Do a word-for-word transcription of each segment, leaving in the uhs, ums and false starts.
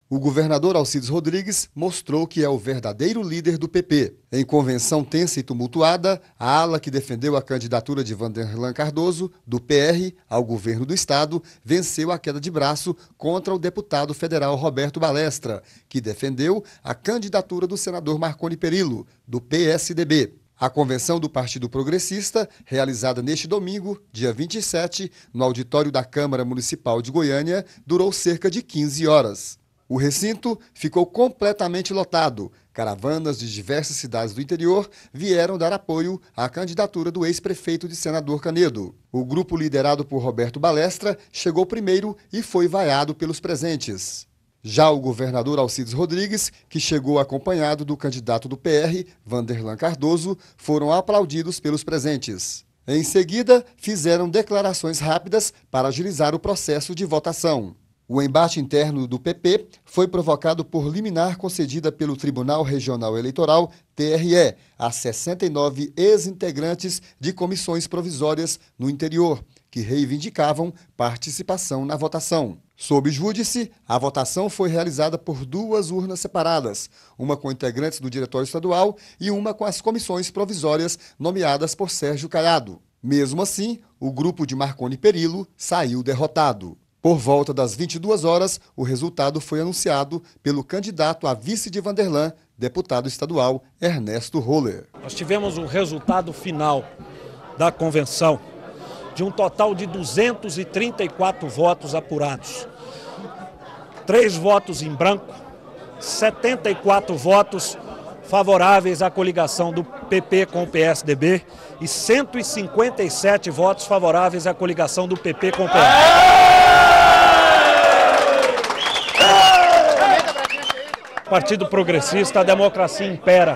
O governador Alcides Rodrigues mostrou que é o verdadeiro líder do P P. Em convenção tensa e tumultuada, a ala que defendeu a candidatura de Vanderlan Cardoso, do P R, ao governo do estado, venceu a queda de braço contra o deputado federal Roberto Balestra, que defendeu a candidatura do senador Marconi Perillo, do P S D B. A convenção do Partido Progressista, realizada neste domingo, dia vinte e sete, no auditório da Câmara Municipal de Goiânia, durou cerca de quinze horas. O recinto ficou completamente lotado. Caravanas de diversas cidades do interior vieram dar apoio à candidatura do ex-prefeito de Senador Canedo. O grupo liderado por Roberto Balestra chegou primeiro e foi vaiado pelos presentes. Já o governador Alcides Rodrigues, que chegou acompanhado do candidato do P R, Vanderlan Cardoso, foram aplaudidos pelos presentes. Em seguida, fizeram declarações rápidas para agilizar o processo de votação. O embate interno do P P foi provocado por liminar concedida pelo Tribunal Regional Eleitoral, T R E, a sessenta e nove ex-integrantes de comissões provisórias no interior, que reivindicavam participação na votação. Sob júdice, a votação foi realizada por duas urnas separadas, uma com integrantes do Diretório Estadual e uma com as comissões provisórias nomeadas por Sérgio Caiado. Mesmo assim, o grupo de Marconi Perillo saiu derrotado. Por volta das vinte e duas horas, o resultado foi anunciado pelo candidato a vice de Vanderlan, deputado estadual Ernesto Roller. Nós tivemos o resultado final da convenção de um total de duzentos e trinta e quatro votos apurados. Três votos em branco, setenta e quatro votos favoráveis à coligação do P P com o P S D B e cento e cinquenta e sete votos favoráveis à coligação do P P com o P R. Partido Progressista, a democracia impera.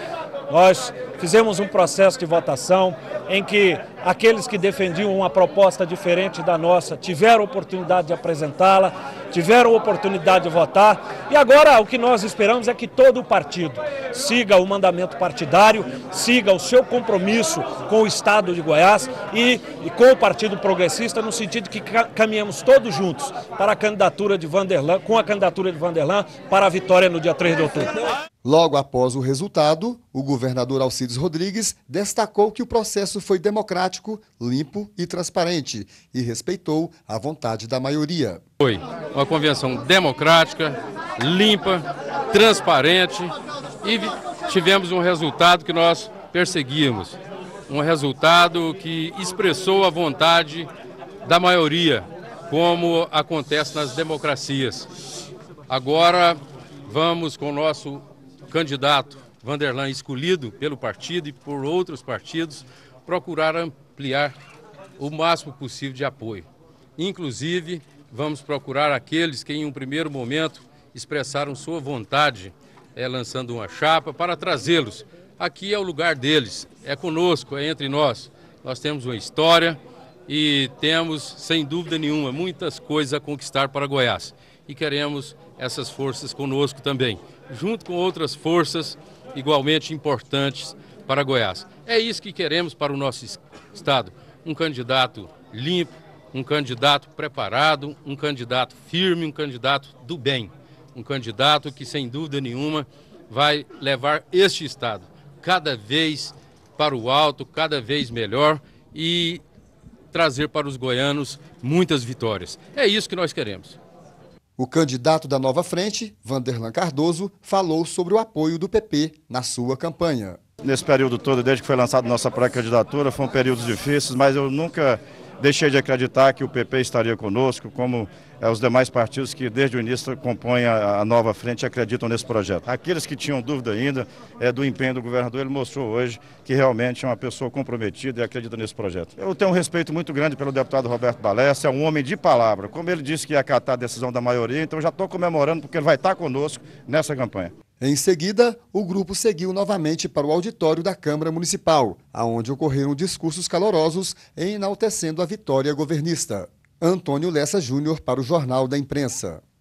Nós fizemos um processo de votação em que aqueles que defendiam uma proposta diferente da nossa tiveram oportunidade de apresentá-la, tiveram oportunidade de votar, e agora o que nós esperamos é que todo o partido siga o mandamento partidário, siga o seu compromisso com o Estado de Goiás e, e com o Partido Progressista, no sentido que caminhamos todos juntos para a candidatura de Vanderlan, com a candidatura de Vanderlan para a vitória no dia três de outubro. Logo após o resultado, o governador Alcides Rodrigues destacou que o processo foi democrático, limpo e transparente e respeitou a vontade da maioria. Foi uma convenção democrática, limpa, transparente e tivemos um resultado que nós perseguíamos. Um resultado que expressou a vontade da maioria, como acontece nas democracias. Agora vamos com o nosso candidato Vanderlan, escolhido pelo partido e por outros partidos, procurar ampliar o máximo possível de apoio. Inclusive, vamos procurar aqueles que em um primeiro momento expressaram sua vontade, é, lançando uma chapa, para trazê-los. Aqui é o lugar deles, é conosco, é entre nós. Nós temos uma história e temos, sem dúvida nenhuma, muitas coisas a conquistar para Goiás. E queremos essas forças conosco também, junto com outras forças igualmente importantes para Goiás. É isso que queremos para o nosso estado, um candidato limpo, um candidato preparado, um candidato firme, um candidato do bem, um candidato que sem dúvida nenhuma vai levar este estado cada vez para o alto, cada vez melhor e trazer para os goianos muitas vitórias. É isso que nós queremos. O candidato da Nova Frente, Vanderlan Cardoso, falou sobre o apoio do P P na sua campanha. Nesse período todo, desde que foi lançada nossa pré-candidatura, foram períodos difíceis, mas eu nunca deixei de acreditar que o P P estaria conosco, como é, os demais partidos que desde o início compõem a, a Nova Frente e acreditam nesse projeto. Aqueles que tinham dúvida ainda é, do empenho do governador, ele mostrou hoje que realmente é uma pessoa comprometida e acredita nesse projeto. Eu tenho um respeito muito grande pelo deputado Roberto Balestra, é um homem de palavra. Como ele disse que ia acatar a decisão da maioria, então já estou comemorando porque ele vai estar conosco nessa campanha. Em seguida, o grupo seguiu novamente para o auditório da Câmara Municipal, aonde ocorreram discursos calorosos enaltecendo a vitória governista. Antônio Lessa Júnior para o Jornal da Imprensa.